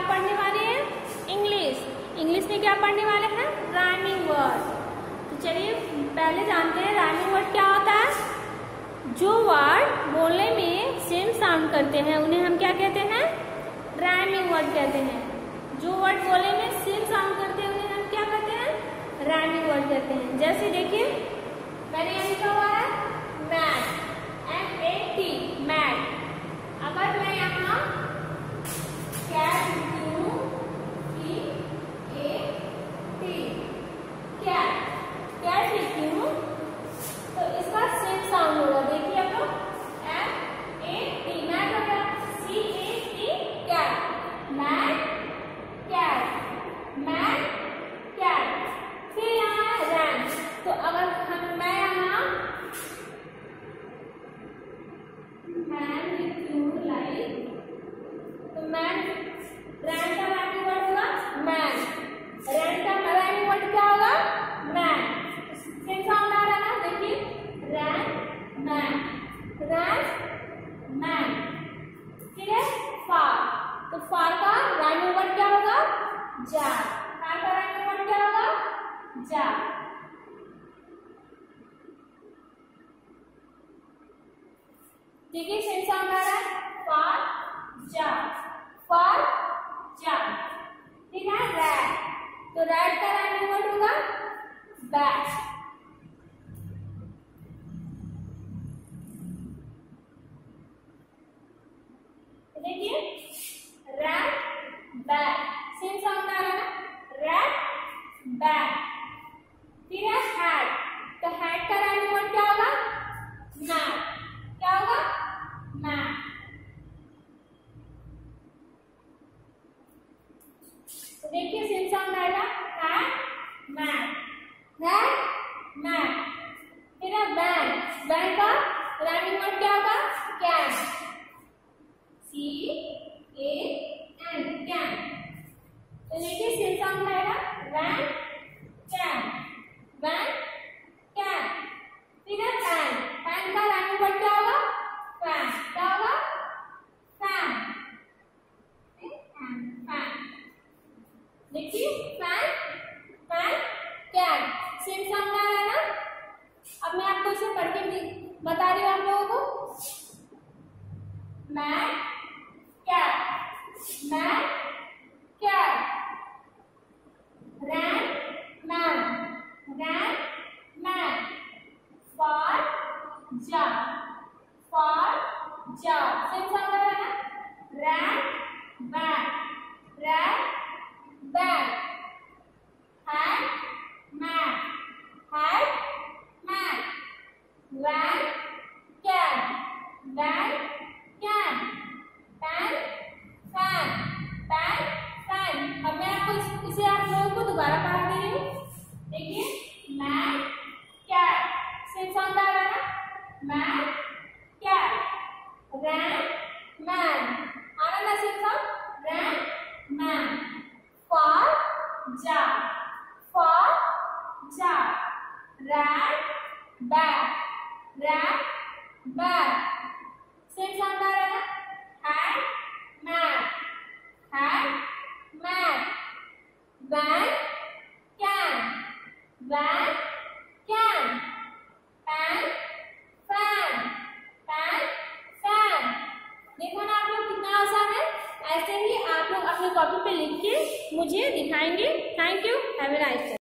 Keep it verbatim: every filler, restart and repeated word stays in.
पढ़ने वाले हैं? इंग्लिश। इंग्लिश में क्या पढ़ने वाले हैं? Rhyming word. तो चलिए पहले जानते हैं राइमिंग वर्ड क्या होता है। जो वर्ड बोलने में सेम साउंड करते हैं उन्हें हम क्या कहते हैं? राइमिंग वर्ड कहते हैं। जो वर्ड बोलने में सेम साउंड करते हैं उन्हें हम क्या कहते हैं? राइमिंग वर्ड कहते हैं। जैसे देखिए मैंने यहाँ लिखा हुआ है mat, M A T, mat. अगर मैं यहाँ कैट लिखती हूँ, C A T, cat, cat लिखती हूँ तो इसका सेम साउंड होगा। देखिए आप लोग, एम ए टी, मैट हो गया, C A T, cat, mat, cat, mat, cat. फिर यहाँ है रैन। तो अगर हम मैं यहाँ मैन लिखती हूँ लाइक, तो मैन, रैन का राइमिंग वर्ड होगा मैन, रैन का राइमिंग वर्ड क्या होगा? मैन। सेम साउंड आ रहा है ना, देखिए रैन, मैन, रैन, मैन। फिर है फार, तो फार का राइमिंग वर्ड क्या होगा? जार। फार का राइमिंग वर्ड क्या होगा? जार। देखिए सेम साउंड आ रहा है, फार, जार, फार, जार। ठीक है, रैट, तो रैट का राइमिंग वर्ड होगा बैट। देखिए रैट, बैट, सेम साउंड आ रहा है ना, रैट, बैट। फिर है हैट, तो हैट का राइमिंग वर्ड क्या होगा? मैट। क्या होगा? मैट। तो देखिए सेम साउंड आएगा, हैट, मैट, हैट, मैट। फिर है वैन, वैन का राइमिंग वर्ड क्या होगा? Can, C A N, can. तो देखिए सेम साउंड आएगा, वैन, कैन, वैन, कैन। फिर है फैन, फैन का राइमिंग वर्ड क्या होगा? फैन। क्या होगा? Fan, fan. देखिए fan, fan, can. Same sound आ रहा है ना। अब मैं आपको इसे पढ़ के बता रही हूँ आप लोगों को। Mat, cat, mat, cat, ran, man, ran, man, far, jar, far, jar. Same sound आ रहा है ना, ran, bat, ran, bat, hat, mat, hat, mat, van, can, van, can, pan, fan, pan, fan. अब मैं आपको इस, इसे आप लोगों को दोबारा पढ़ा दे रही हूँ। देखिए मैन, कैट, सेम साउंड आ रहा है ना, मैन, कैट, रैन, मैन, आ रहा ना same sound, ran, man, far, jar, far, jar, rat, bat, rat, bat. Same sound आ रहा है ना, hat, mat, hat, mat, van, can, van, can, pan, fan, pan, fan. देखो ना आप लोग कितना आसान है। ऐसे ही आप लोग अपनी कॉपी पे लिख के मुझे दिखाएंगे। Thank you, have a nice day.